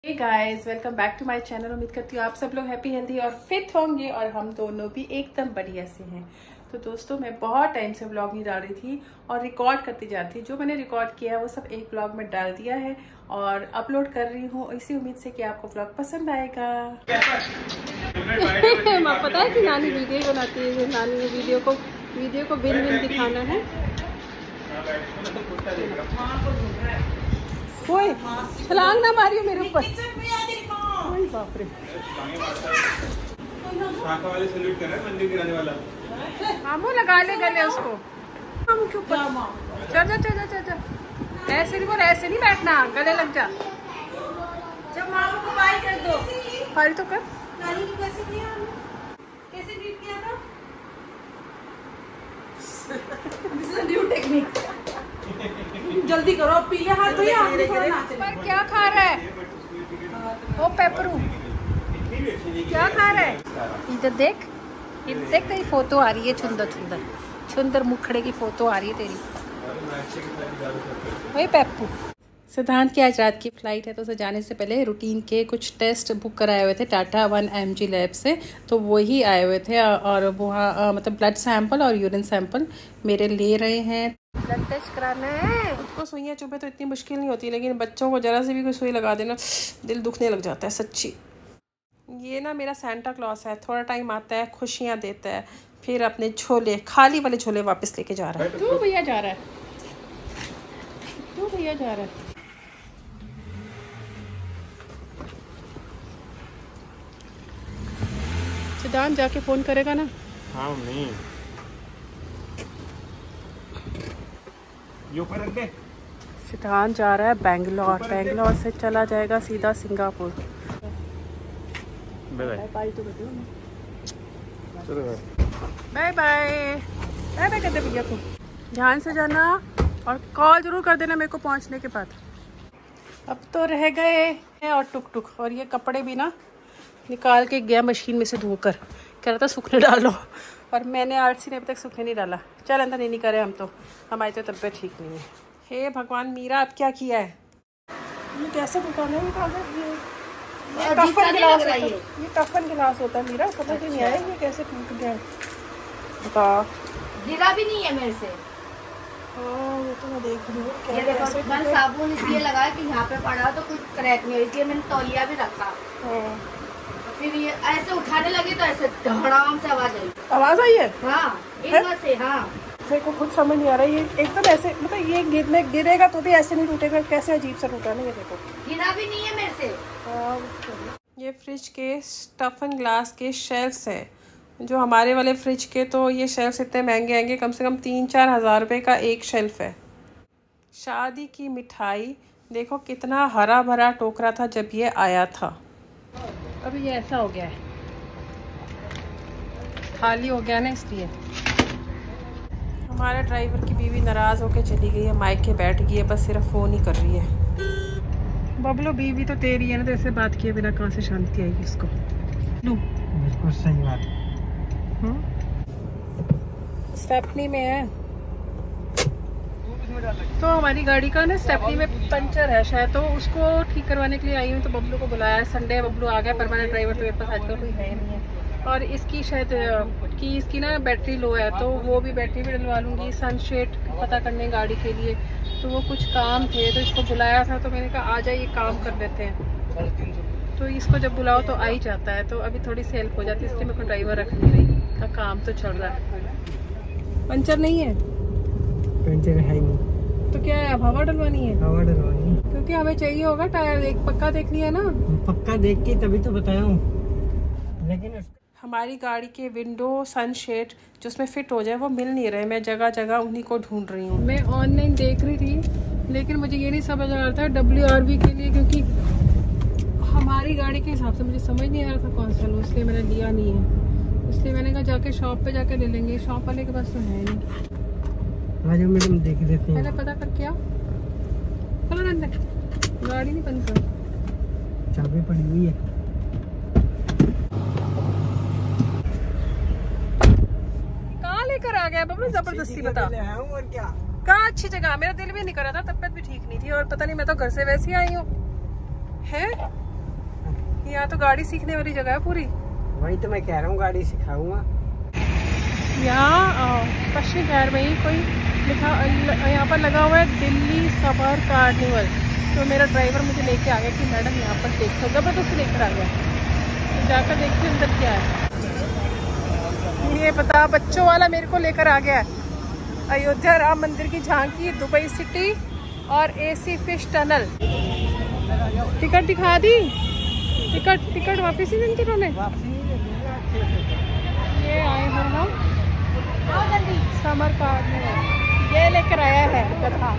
Hey guys, welcome back to my channel. उम्मीद करती हूँ आप सब लोग हैप्पी हेल्दी और फिट होंगे और हम दोनों भी एकदम बढ़िया से हैं। तो दोस्तों, मैं बहुत टाइम से व्लॉग नहीं डाल रही थी और रिकॉर्ड करती जाती थी। जो मैंने रिकॉर्ड किया है वो सब एक व्लॉग में डाल दिया है और अपलोड कर रही हूँ, इसी उम्मीद से कि आपको व्लॉग पसंद आएगा। पता है कि नानी वीडियो बनाती है, नानी वीडियो को बिन बिन दिखाना है। ओए, छलांग ना मारियो मेरे ऊपर। ओए बाप रे। शाखा वाले सैल्यूट कर रहा है, मंदिर गिराने वाला। हाँ, वो लगा ले गले उसको। हम के ऊपर चल। ऐसे नहीं बोल, ऐसे नहीं बैठना, गले लग जा। जब मामा को बाय कर दो। बाय तो कर। नानी ने कैसे किया? कैसे ग्रीट किया था? This is a new technique. जल्दी करो, पीले हाथ तो यार पर क्या खा रहा है ओ पेपरू? क्या खा रहा है? इधर देख तेरी फोटो आ रही है। छुंदर मुखड़े की फोटो आ रही है तेरी। वही पेप्पू। सिद्धांत की आज रात की फ्लाइट है, तो उसे जाने से पहले रूटीन के कुछ टेस्ट बुक कराए हुए थे टाटा 1mg लैब से। तो वही आए हुए थे और वहाँ मतलब ब्लड सैंपल और यूरिन सैंपल मेरे ले रहे हैं। ब्लड टेस्ट कराना है। उसको सुइयाँ चुभे तो इतनी मुश्किल नहीं होती, लेकिन बच्चों को जरा से भी कोई सुई लगा देना दिल दुखने लग जाता है सच्ची। ये ना मेरा सेंटा क्लॉस है, थोड़ा टाइम आता है, खुशियाँ देता है, फिर अपने झोले, खाली वाले झोले वापस लेके जा रहा है। तू भैया जा रहा है। सिद्धांत जाके फोन करेगा ना? हाँ मम्मी, ये ऊपर रख दे। सिद्धांत जा रहा है बैंगलोर से चला जाएगा सीधा सिंगापुर। Bye bye. बाय कर दे भैया को। ध्यान से जाना और कॉल जरूर कर देना मेरे को पहुंचने के बाद। अब तो रह गए हैं और टुक और ये कपड़े भी ना निकाल के गया मशीन में से धोकर, कह रहा था सूखने डालो, और मैंने आरसी ने अभी तक सूखने नहीं डाला। चल अंदर नहीं करे हम तो, हमारी तो तबीयत ठीक नहीं है। हे भगवान, मीरा अब क्या किया है? ये कैसे दुकान है? ये टफन गिलास होता है मीरा, समझ नहीं आया ये कैसे टूट गया। बता। गिरा भी नहीं है मेरे से। वो तो मैं देख रही हूँ। ये देखो, मैंने साबुन इसलिए लगाया कि यहाँ पे पड़ा तो कुछ क्रैक नहीं हो, इसलिए मैंने तौलिया भी रखा। फिर ये ऐसे उठाने लगे तो ऐसे धड़ाम से आवाज आई है। हाँ, एक से। हाँ, मेरे को खुद समझ नहीं आ रहा है। ये एकदम ऐसे, मतलब ये गिरेगा तो भी ऐसे नहीं टूटेगा, कैसे अजीब सा टूटा नहीं है। देखो, गिरा भी नहीं है मेरे से। ये फ्रिज के स्टफन ग्लास के शेल्फ्स हैं। जो हमारे वाले फ्रिज के तो ये शेल्फ्स इतने महंगे आएंगे, कम से कम 3-4 हज़ार रुपये का एक शेल्फ है। शादी की मिठाई देखो, कितना हरा भरा टोकरा था जब ये आया था। अभी ये ऐसा हो गया है, खाली हो गया ना, इसलिए। हमारे ड्राइवर की बीवी नाराज़ होकर चली गई है, माइक के बैठ गई है, बस सिर्फ फ़ोन ही कर रही है। बबलू, बीवी तो तेरी है ना, तो ऐसे बात किए बिना कहाँ से शांति आएगी इसको? बिल्कुल सही बात। स्टेपनी में है तो हमारी गाड़ी का ना स्टेपनी में पंचर है शायद, तो उसको ठीक करवाने के लिए आई हूँ। तो बबलू को बुलाया है, संडे है, बबलू आ गया। परमानेंट ड्राइवर तो मेरे पास आजकल कोई है नहीं है। और इसकी शायद कि इसकी ना बैटरी लो है, तो वो भी बैटरी भी डलवा लूँगी। सनशेड पता करने गाड़ी के लिए, तो वो कुछ काम थे, तो इसको बुलाया था। तो मैंने कहा आ जाइए, काम कर लेते हैं। तो इसको जब बुलाओ तो आ ही जाता है, तो अभी थोड़ी सी हेल्प हो जाती है, इसलिए मेरे को ड्राइवर रख नहीं रही का काम तो चल रहा है। पंचर नहीं है? पंचर है नहीं तो क्या है, अब हवा डलवानी है? हवा डलवानी, क्योंकि हमें चाहिए होगा टायर। एक पक्का देख लिया ना? पक्का देख के तभी तो बताया हूँ। लेकिन हमारी गाड़ी के विंडो सनशेड जो उसमें फिट हो जाए वो मिल नहीं रहे। मैं जगह जगह उन्हीं को ढूंढ रही हूँ। मैं ऑनलाइन देख रही थी, लेकिन मुझे ये नहीं समझ आ रहा था WRV के लिए, क्योंकि हमारी गाड़ी के हिसाब से मुझे समझ नहीं आ रहा था कौन सा लो, इसलिए मैंने लिया नहीं है। इसलिए मैंने कहा जाके शॉप पे जाके ले लेंगे, शॉप वाले के पास तो है नहीं। आज मैडम देख लेते हैं, पहले पता करके आओ। चलो अंदर, गाड़ी नहीं बंद करो, चाबी पड़ी हुई है। कहाँ लेकर आ गया बबलू जबरदस्ती? बता। और क्या, कहाँ अच्छी जगह? मेरा दिल भी नहीं कर रहा था, तबीयत भी ठीक नहीं थी, और पता नहीं मैं तो घर से वैसे ही आई हूँ। है यहाँ तो गाड़ी सीखने वाली जगह है पूरी। वही तो मैं कह रहा हूँ, गाड़ी सिखाऊंगा। यहाँ पश्चिमी शहर में ही कोई लिखा, यहाँ पर लगा हुआ है दिल्ली समर कार्निवल। तो मेरा ड्राइवर मुझे लेके आ गया कि मैडम यहाँ पर देखो, ज़बरदस्ती लेकर आ गया। तो जाकर देखिए अंदर क्या है। ये पता बच्चों वाला मेरे को लेकर आ गया है। अयोध्या राम मंदिर की झांकी, दुबई सिटी और एसी फिश टनल। टिकट दिखा दी? टिकट वापस ही नहीं दी उन्होंने। ये आए हैं हम समर कार्निवल, ये लेकर आया है गधा।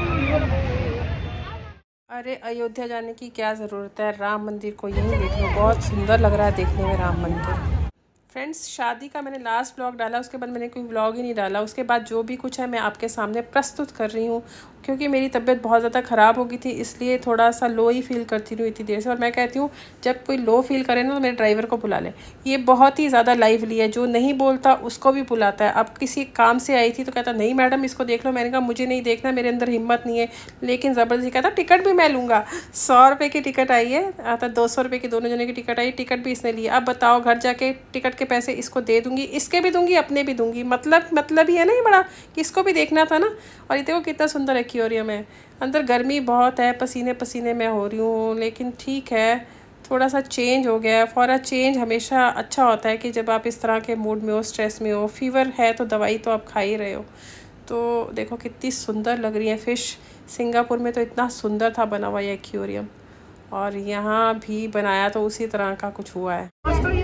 अरे अयोध्या जाने की क्या ज़रूरत है, राम मंदिर को यहीं देख लो, बहुत सुंदर लग रहा है देखने में राम मंदिर। फ्रेंड्स, शादी का मैंने लास्ट व्लॉग डाला, उसके बाद मैंने कोई व्लॉग ही नहीं डाला। उसके बाद जो भी कुछ है मैं आपके सामने प्रस्तुत कर रही हूँ, क्योंकि मेरी तबीयत बहुत ज़्यादा ख़राब हो गई थी, इसलिए थोड़ा सा लो ही फील करती रही इतनी देर से। और मैं कहती हूँ जब कोई लो फील करे ना तो मेरे ड्राइवर को बुला ले, ये बहुत ही ज़्यादा लाइवली है, जो नहीं बोलता उसको भी बुलाता है। अब किसी काम से आई थी तो कहता नहीं मैडम इसको देख लो, मैंने कहा मुझे नहीं देखना, मेरे अंदर हिम्मत नहीं है, लेकिन ज़बरदस्ती कहता टिकट भी मैं लूँगा। 100 रुपये की टिकट आई है, आता 200 रुपये की दोनों जने की टिकट आई, टिकट भी इसने ली। अब बताओ, घर जाके टिकट के पैसे इसको दे दूँगी, इसके भी दूँगी, अपने भी दूँगी। मतलब ही है ना ये बड़ा, कि इसको भी देखना था ना। और ये देखो कितना सुंदर एक्वेरियम है। अंदर गर्मी बहुत है, पसीने पसीने में हो रही हूँ, लेकिन ठीक है, थोड़ा सा चेंज हो गया है। फॉर अ चेंज हमेशा अच्छा होता है कि जब आप इस तरह के मूड में हो, स्ट्रेस में हो, फीवर है तो दवाई तो आप खा ही रहे हो। तो देखो कितनी सुंदर लग रही है फ़िश। सिंगापुर में तो इतना सुंदर था बना हुआ ये एक्वेरियम, और यहाँ भी बनाया तो उसी तरह का कुछ हुआ है।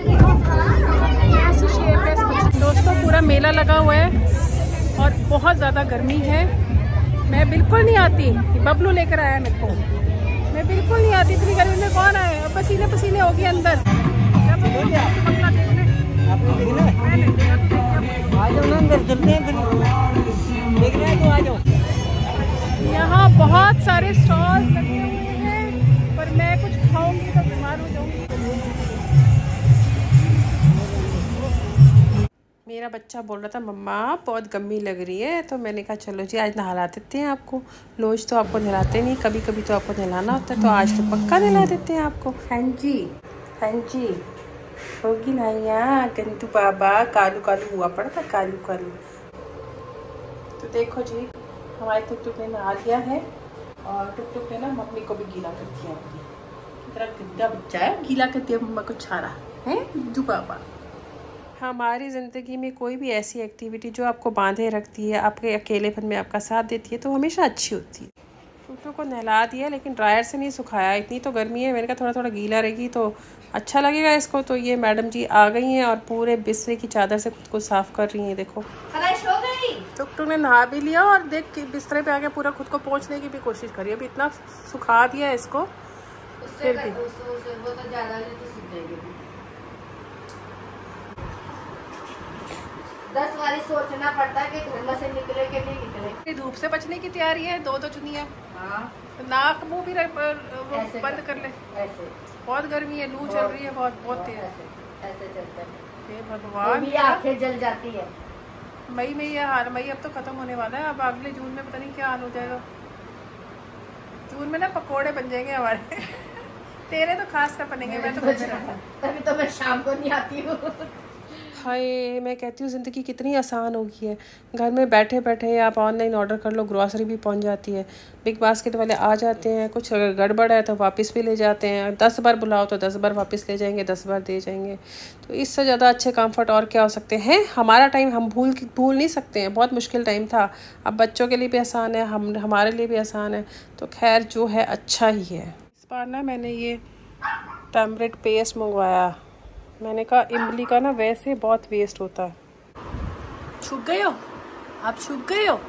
दोस्तों पूरा मेला लगा हुआ है और बहुत ज़्यादा गर्मी है। मैं बिल्कुल नहीं आती, बबलू लेकर आया मेरे को, मैं बिल्कुल नहीं आती इतनी गर्मी में। कौन आए, अब पसीने पसीने हो गए अंदर। यहाँ बहुत सारे स्टॉल्स लगे हुए हैं, पर मैं कुछ खाऊंगी तो बीमार हो जाऊंगी। मेरा बच्चा बोल रहा था मम्मा बहुत गर्मी लग रही है, तो मैंने कहा चलो जी आज नहला देते हैं आपको। रोज तो आपको नहलाते नहीं, कभी कभी तो आपको नहलाना होता है, तो आज तो पक्का नहला देते हैं आपको। हाँ जी होगी ना यहाँ गंदू बाबा, कालू कालू हुआ पड़ा था, कालू कालू। तो देखो जी हमारे टुक ने नहा लिया है, और टुक ने ना मम्मी को भी गीला कर दिया। इतना गंदा बच्चा है, गीला कर दिया मम्मा को छाड़ा है गंदू बाबा। हमारी ज़िंदगी में कोई भी ऐसी एक्टिविटी जो आपको बांधे रखती है, आपके अकेलेपन में आपका साथ देती है, तो हमेशा अच्छी होती है। टूटू को नहला दिया, लेकिन ड्रायर से नहीं सुखाया, इतनी तो गर्मी है, मैंने कहा थोड़ा थोड़ा गीला रहेगी तो अच्छा लगेगा इसको। तो ये मैडम जी आ गई हैं और पूरे बिस्तर की चादर से खुद को साफ़ कर रही हैं। देखो टुकटुक ने नहा भी लिया, और देख के बिस्तर पे आके पूरा खुद को पोंछने की भी कोशिश करी। अभी इतना सुखा दिया है इसको, फिर भी दस बारी सोचना पड़ता है कि घर में से निकले कि नहीं निकले। धूप से बचने की तैयारी है, दो चुनिया। हाँ। तो नाक मुंह भी बंद कर ले, ऐसे बहुत गर्मी है, लू चल रही है बहुत तेज। ऐसे चलता है। हे भगवान, आंखें जल जाती है। मई में ये हाल, मई अब तो खत्म होने वाला है, अब अगले जून में पता नहीं क्या हाल हो जाएगा। जून में ना पकोड़े बन जाएंगे हमारे तेरे तो खास कर बनेंगे। मैं तो तभी तो मैं शाम को नहीं आती हूँ। हाय, मैं कहती हूँ ज़िंदगी कितनी आसान हो गई है। घर में बैठे बैठे आप ऑनलाइन ऑर्डर कर लो, ग्रॉसरी भी पहुँच जाती है, बिग बास्केट वाले आ जाते हैं, कुछ अगर गड़बड़ है तो वापस भी ले जाते हैं, 10 बार बुलाओ तो 10 बार वापस ले जाएंगे, 10 बार दे जाएंगे। तो इससे ज़्यादा अच्छे कंफर्ट और क्या हो सकते हैं। हमारा टाइम हम भूल नहीं सकते हैं, बहुत मुश्किल टाइम था। अब बच्चों के लिए भी आसान है, हमारे लिए भी आसान है, तो खैर जो है अच्छा ही है। इस बार ना मैंने ये टर्मरिक पेस्ट मंगवाया, मैंने कहा इमली का ना वैसे बहुत वेस्ट होता है। छुप गए हो आप, छुप गए हो।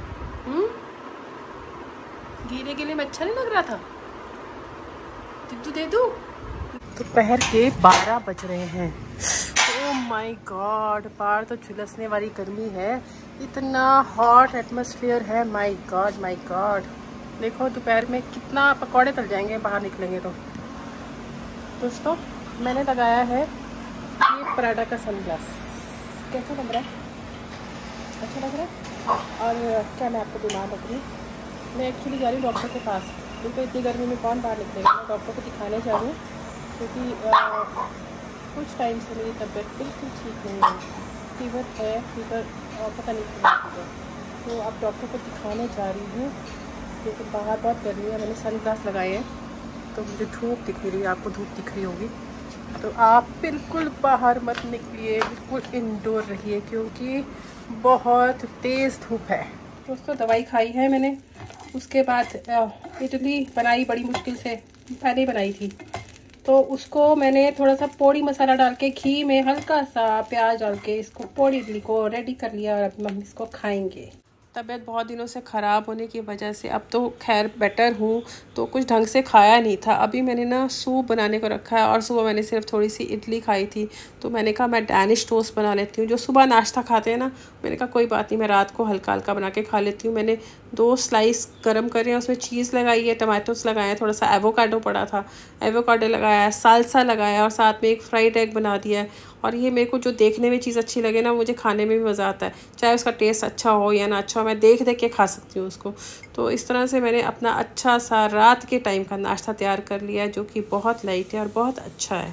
गीले गीले में अच्छा नहीं लग रहा था, दे दो। दोपहर के 12 बज रहे हैं। ओह माय गॉड, बाहर तो झुलसने वाली गर्मी है, इतना हॉट एटमॉस्फेयर है। माय गॉड देखो दोपहर में कितना पकौड़े तल जाएंगे बाहर निकलेंगे तो। दोस्तों मैंने लगाया है ये पराडा का सनग्लास, कैसा लग रहा है? अच्छा लग रहा है। और क्या मैं आपको बीमार लग रही हूँ? मैं एक्चुअली जा रही हूँ डॉक्टर के पास, क्योंकि इतनी गर्मी में कौन बाहर निकलेगा। मैं डॉक्टर को दिखाने जा रही हूँ, क्योंकि कुछ टाइम से मेरी तबीयत बिल्कुल ठीक नहीं है, फीवर है, फीवर पता नहीं क्या फीवर। तो अब डॉक्टर को दिखाने जा रही हूँ, लेकिन बाहर बहुत गर्मी है। मैंने सन ग्लास लगाए हैं तो मुझे धूप दिख नहीं रही, आपको धूप दिख रही होगी। तो आप बिल्कुल बाहर मत निकलिए, बिल्कुल इंडोर रहिए, क्योंकि बहुत तेज़ धूप है। दोस्तों दवाई खाई है मैंने, उसके बाद इडली बनाई बड़ी मुश्किल से, पहले ही बनाई थी। तो उसको मैंने थोड़ा सा पोड़ी मसाला डाल के घी में हल्का सा प्याज डाल के इसको पोड़ी इडली को रेडी कर लिया और अब हम इसको खाएंगे। तबीयत बहुत दिनों से ख़राब होने की वजह से अब तो खैर बेटर हूँ, तो कुछ ढंग से खाया नहीं था। अभी मैंने ना सूप बनाने को रखा है और सुबह मैंने सिर्फ थोड़ी सी इडली खाई थी, तो मैंने कहा मैं डैनिश टोस्ट बना लेती हूँ। जो सुबह नाश्ता खाते हैं ना, मैंने कहा कोई बात नहीं, मैं रात को हल्का हल्का बना के खा लेती हूँ। मैंने 2 स्लाइस गर्म करे हैं, उसमें चीज़ लगाई है, टमाटोस लगाए हैं, थोड़ा सा एवोकाडो पड़ा था, एवोकाडो लगाया है, सालसा लगाया और साथ में एक फ्राइड एग बना दिया है। और ये मेरे को जो देखने में चीज़ अच्छी लगे ना, मुझे खाने में भी मज़ा आता है, चाहे उसका टेस्ट अच्छा हो या ना अच्छा हो, मैं देख देख के खा सकती हूँ उसको। तो इस तरह से मैंने अपना अच्छा सा रात के टाइम का नाश्ता तैयार कर लिया है, जो कि बहुत लाइट है और बहुत अच्छा है।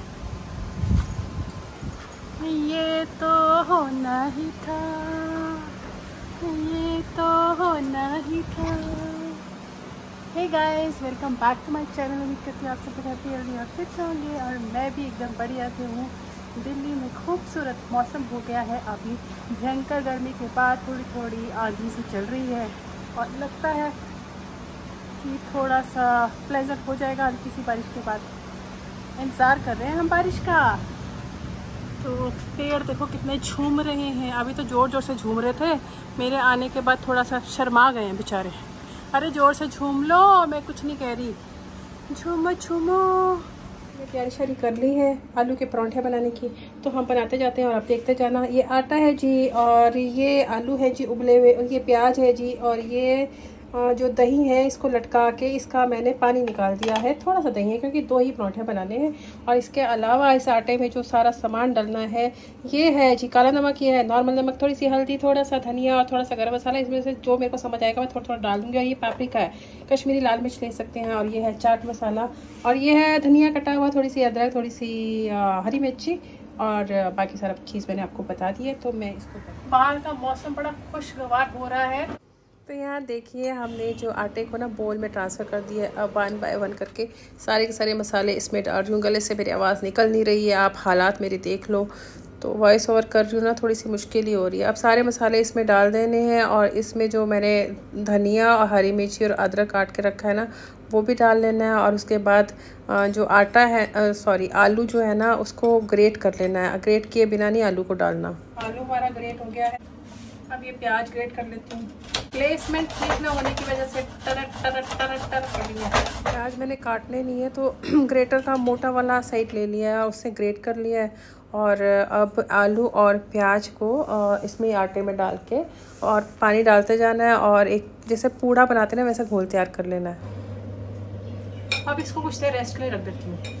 ये तो होना ही था, ये तो होना ही था। Hey guys, welcome back to my channel. उम्मीद करती हूँ आप सब हैप्पी और फिट होंगे, और मैं भी एकदम बढ़िया से हूँ। दिल्ली में खूबसूरत मौसम हो गया है, अभी भयंकर गर्मी के बाद थोड़ी थोड़ी आंधी सी चल रही है और लगता है कि थोड़ा सा प्लेजेंट हो जाएगा हल्की सी बारिश के बाद। इंतज़ार कर रहे हैं हम बारिश का। तो पेड़ देखो कितने झूम रहे हैं, अभी तो ज़ोर ज़ोर से झूम रहे थे, मेरे आने के बाद थोड़ा सा शर्मा गए हैं बेचारे। अरे ज़ोर से झूम लो, मैं कुछ नहीं कह रही, झूमो झूमो। तैयारी शारी कर ली है आलू के परांठे बनाने की, तो हम बनाते जाते हैं और आप देखते जाना। ये आटा है जी, और ये आलू है जी उबले हुए, और ये प्याज है जी, और ये जो दही है इसको लटका के इसका मैंने पानी निकाल दिया है। थोड़ा सा दही है क्योंकि 2 ही परांठे बनाने हैं। और इसके अलावा इस आटे में जो सारा सामान डालना है, ये है जी काला नमक, ये है नॉर्मल नमक, थोड़ी सी हल्दी, थोड़ा सा धनिया और थोड़ा सा गरम मसाला। इसमें से जो मेरे को समझ आएगा मैं थोड़ा थोड़ा डाल दूँगी। और ये पापरिका है, कश्मीरी लाल मिर्च ले सकते हैं, और ये है चाट मसाला, और ये है धनिया कटा हुआ, थोड़ी सी अदरक, थोड़ी सी हरी मिर्ची, और बाकी सारा चीज़ मैंने आपको बता दी है। तो मैं इसको, बाहर का मौसम बड़ा खुशगवार हो रहा है। तो यहाँ देखिए हमने जो आटे को ना बोल में ट्रांसफ़र कर दिया है। अब 1 बाय 1 करके सारे के सारे मसाले इसमें डाल रही हूँ। गले से मेरी आवाज़ निकल नहीं रही है, आप हालात मेरे देख लो। तो वॉइस ओवर कर रही हूँ ना, थोड़ी सी मुश्किल ही हो रही है। अब सारे मसाले इसमें डाल देने हैं, और इसमें जो मैंने धनिया और हरी मिर्ची और अदरक काट के रखा है ना, वो भी डाल लेना है। और उसके बाद जो आटा है, सॉरी आलू जो है ना, उसको ग्रेट कर लेना है। ग्रेट किए बिना नहीं आलू को डालना। आलू हमारा ग्रेट हो गया है, अब ये प्याज ग्रेट कर लेती हूँ। प्लेसमेंट ठीक ना होने की वजह से टर टर टर टर कर रही है। प्याज मैंने काटने नहीं है, तो ग्रेटर का मोटा वाला साइड ले लिया है, उससे ग्रेट कर लिया है। और अब आलू और प्याज को इसमें आटे में डाल के और पानी डालते जाना है, और एक जैसे पूड़ा बनाते हैं ना वैसा घोल तैयार कर लेना है। अब इसको कुछ देर रेस्ट के लिए रख देती हूँ।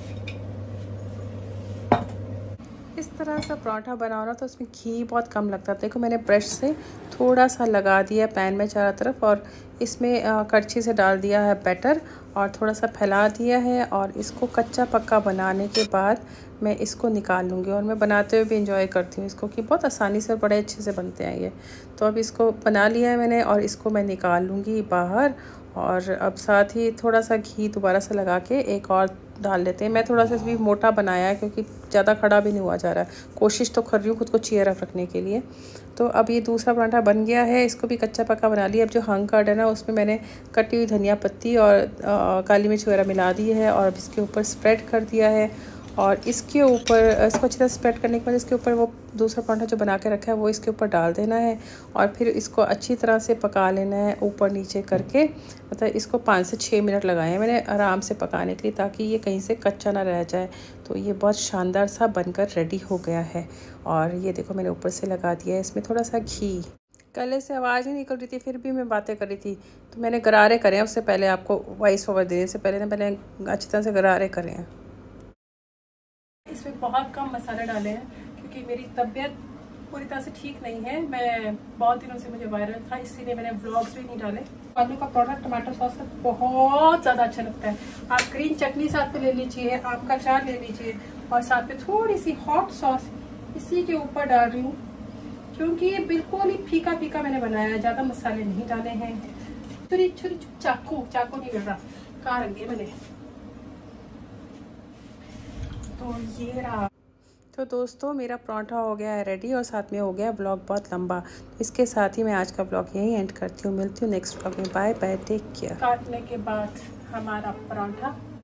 इस तरह सा पराठा बनाओ ना, तो उसमें घी बहुत कम लगता है। देखो मैंने ब्रश से थोड़ा सा लगा दिया पैन में चारों तरफ, और इसमें कड़छी से डाल दिया है बैटर और थोड़ा सा फैला दिया है। और इसको कच्चा पक्का बनाने के बाद मैं इसको निकाल लूँगी, और मैं बनाते हुए भी इंजॉय करती हूँ इसको, कि बहुत आसानी से और बड़े अच्छे से बनते हैं ये। तो अब इसको बना लिया है मैंने, और इसको मैं निकाल लूँगी बाहर। और अब साथ ही थोड़ा सा घी दोबारा से लगा के एक और डाल लेते हैं। मैं थोड़ा सा भी मोटा बनाया है, क्योंकि ज़्यादा खड़ा भी नहीं हुआ जा रहा है। कोशिश तो कर रही हूँ खुद को चीयर अप रखने के लिए। तो अब ये दूसरा पराठा बन गया है, इसको भी कच्चा पक्का बना लिया। अब जो हंग कर्ड है ना, उसमें मैंने कटी हुई धनिया पत्ती और काली मिर्च वगैरह मिला दी है, और अब इसके ऊपर स्प्रेड कर दिया है। और इसके ऊपर इसको अच्छी तरह स्प्रेड करने के बाद इसके ऊपर वो दूसरा पराठा जो बना के रखा है वो इसके ऊपर डाल देना है, और फिर इसको अच्छी तरह से पका लेना है ऊपर नीचे करके। मतलब इसको 5 से 6 मिनट लगाए हैं मैंने आराम से पकाने के लिए, ताकि ये कहीं से कच्चा ना रह जाए। तो ये बहुत शानदार सा बनकर रेडी हो गया है। और ये देखो मैंने ऊपर से लगा दिया है इसमें थोड़ा सा घी। गले से आवाज़ नहीं निकल रही थी, फिर भी मैं बातें कर रही थी। तो मैंने गरारे करे हैं, उससे पहले आपको वॉइस ओवर देने से पहले अच्छी तरह से गरारे करे हैं। इसमें बहुत कम मसाले डाले हैं, क्योंकि मेरी तबीयत पूरी तरह से ठीक नहीं है। मैं बहुत दिनों से मुझे वायरल था, इसीलिए मैंने व्लॉग्स भी नहीं डाले। आलू का प्रोडक्ट टमाटो सॉस का बहुत ज़्यादा अच्छा लगता है। आप ग्रीन चटनी साथ में ले लीजिए, आपका अचार ले लीजिए, और साथ में थोड़ी सी हॉट सॉस इसी के ऊपर डाल रही हूँ, क्योंकि ये बिल्कुल ही फीका फीका मैंने बनाया है, ज़्यादा मसाले नहीं डाले हैं। छोटी छोटी चाकू नहीं मिल रहा, कहाँ रख दिया मैंने। तो ये रहा। तो दोस्तों मेरा पराठा हो गया है रेडी, और साथ में हो गया ब्लॉग बहुत लंबा। इसके साथ ही मैं आज का ब्लॉग यहीं एंड करती हूँ। मिलती हूँ नेक्स्ट ब्लॉग में। Bye bye, take care. काटने के बाद हमारा पराठा